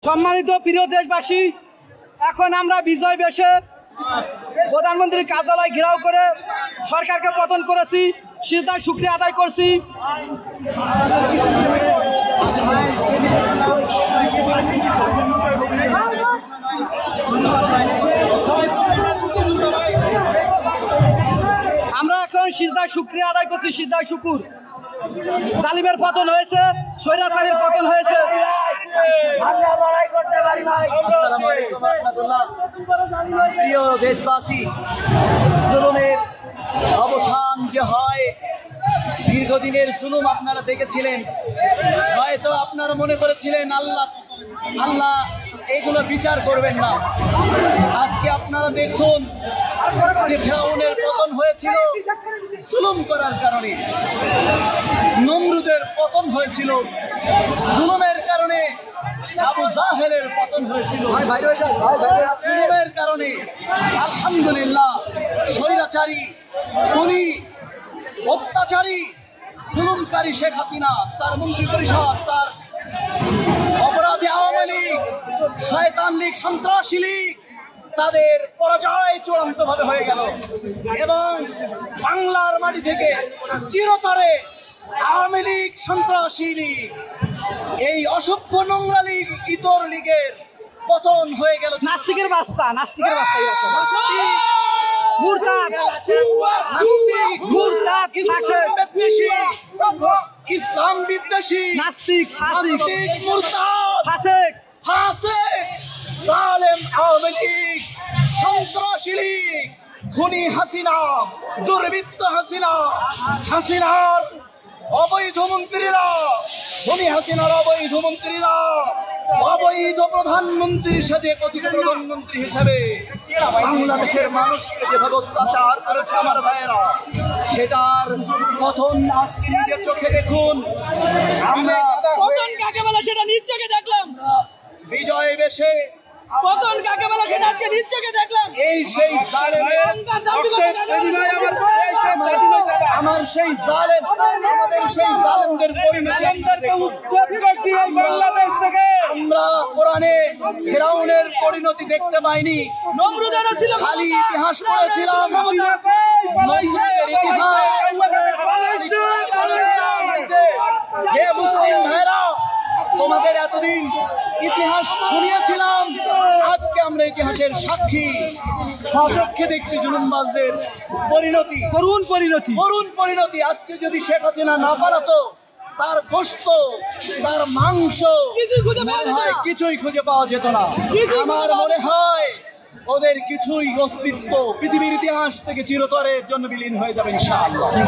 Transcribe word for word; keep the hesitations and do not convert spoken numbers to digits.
সম্মানিত প্রিয় দেশবাসী, এখন আমরা বিজয় বেশে প্রধানমন্ত্রীর কার্যালয় ঘেরাও করে সরকারকে পতন করেছি, সিজদায় শুকরিয়া আদায় করছি। আমরা এখন সিজদায় শুকরিয়া আদায় করছি, সিজদায় শুকুর। জালিমের পতন হয়েছে, স্বৈরাচারীর পতন হয়েছে। প্রিয় দেশবাসী, জুলুমের অবসান যে হয়, দীর্ঘদিনের জুলুম আপনারা দেখেছিলেন, হয়তো আপনারা মনে করেছিলেন আল্লাহ আল্লাহ এগুলো বিচার করবেন না। আজকে আপনারা দেখুন যে ফিরআউনের পতন হয়েছিল জুলুম করার কারণে, নমরুদের পতন হয়েছিল জুলুমের কারণে, আবু জাহেলের পতন হয়েছিল জুলুমের কারণে। আলহামদুলিল্লাহ, স্বৈরাচারী, খুনি, অত্যাচারী, জুলুমকারী শেখ হাসিনা, তার মন্ত্রী পরিষদ, তার অপরাধী আওয়ামী লীগ, শয়তান লীগ, সন্ত্রাসী লীগ, তাদের পরাজয় চূড়ান্ত ভাবে হয়ে গেল এবং বাংলার মাটি থেকে চিরতরে আওয়ামী লীগ, সন্ত্রাসী লীগ, এই অসভ্য নোংরা লীগ, ইতর লীগের পতন হয়ে গেল। নাস্তিকের বাচ্চা, নাস্তিকের বাচ্চা, মুরতাদ, মুরতাদ, ইসলাম বিদ্বেষী, নাস্তিক, নাস্তিক, মুরতাদ, ফাসিক, ফাসিক, জালেম আওয়ামী লীগ, সন্ত্রাসী লীগ, খুনি হাসিনা, দুর্বৃত্ত হাসিনা, হাসিনার অবৈধ মন্ত্রীরা, খুনি হাসিনার অবৈধ মন্ত্রীরা, অবৈধ প্রধানমন্ত্রীর সাথে কথিত প্রধানমন্ত্রী হিসাবে বাংলাদেশের মানুষকে যেভাবে অত্যাচার করেছে আমার ভাইয়েরা, সেটার পতন আজকে নিজের চোখে দেখুন। আমরা পতন কাকে বলে সেটা নিজ চোখে দেখলাম, বিজয় বেশে পতন কাকে বলে সেটা আজকে নিজ চোখে দেখলাম। এই সেই আমার সেই জালেম, আমাদের সেই জালেমদের বাংলাদেশ থেকে আমরা কোরআনে ফিরআউনের পরিণতি দেখতে পাইনি, নমরুদেরও ছিল, খালি ইতিহাস পড়েছিলাম, নমরুদের ইতিহাস। হে মুসলিম ভাইরা, তোমাদের এতদিন ইতিহাস শুনিয়েছিলাম, আজকে আমরা ইতিহাসের সাক্ষী, সাপেক্ষে দেখছি জুলুমবাজদের পরিণতি, করুণ পরিণতি, করুণ পরিণতি। আজকে যদি শেখ হাসিনা না পালাতো, তার গোশত, তার মাংস কিছুই খুঁজে পাওয়া যেত না। আমার মনে হয় ওদের কিছুই অস্তিত্ব পৃথিবীর ইতিহাস থেকে চিরতরের জন্য বিলীন হয়ে যাবে ইনশাআল্লাহ।